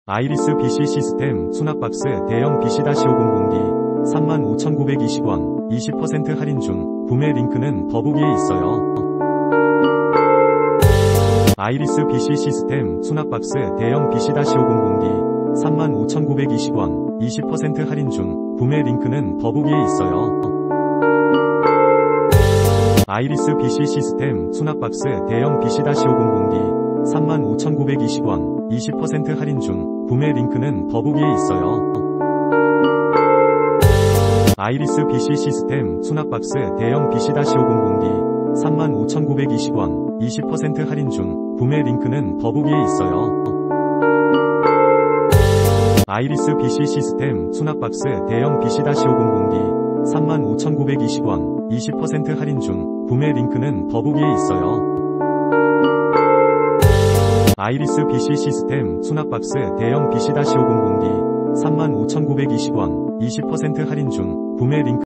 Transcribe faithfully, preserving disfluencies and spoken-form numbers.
아이리스 비씨 시스템 수납박스 대형 비씨 오백십 디 삼만 오천구백이십 원 이십 퍼센트 할인 중. 구매 링크는 더보기에 있어요. 아이리스 비씨 시스템 수납박스 대형 비씨 오백십 디 삼만 오천구백이십 원 이십 퍼센트 할인 중. 구매 링크는 더보기에 있어요. 아이리스 비씨 시스템 수납박스 대형 비씨 오백십 디 삼만 오천구백이십 원 이십 퍼센트 할인 중. 구매 링크는 더보기에 있어요. 아이리스 비씨 시스템 수납박스 대형 비씨 오백십 디 삼만 오천구백이십 원 이십 퍼센트 할인 중. 구매 링크는 더보기에 있어요. 아이리스 비씨 시스템 수납박스 대형 비씨 오백십 디 삼만 오천구백이십 원 이십 퍼센트 할인 중. 구매 링크는 더보기에 있어요. 아이리스 비씨 시스템 수납박스 대형 비씨 오백십 디 삼만 오천구백이십 원 이십 퍼센트 할인 중. 구매 링크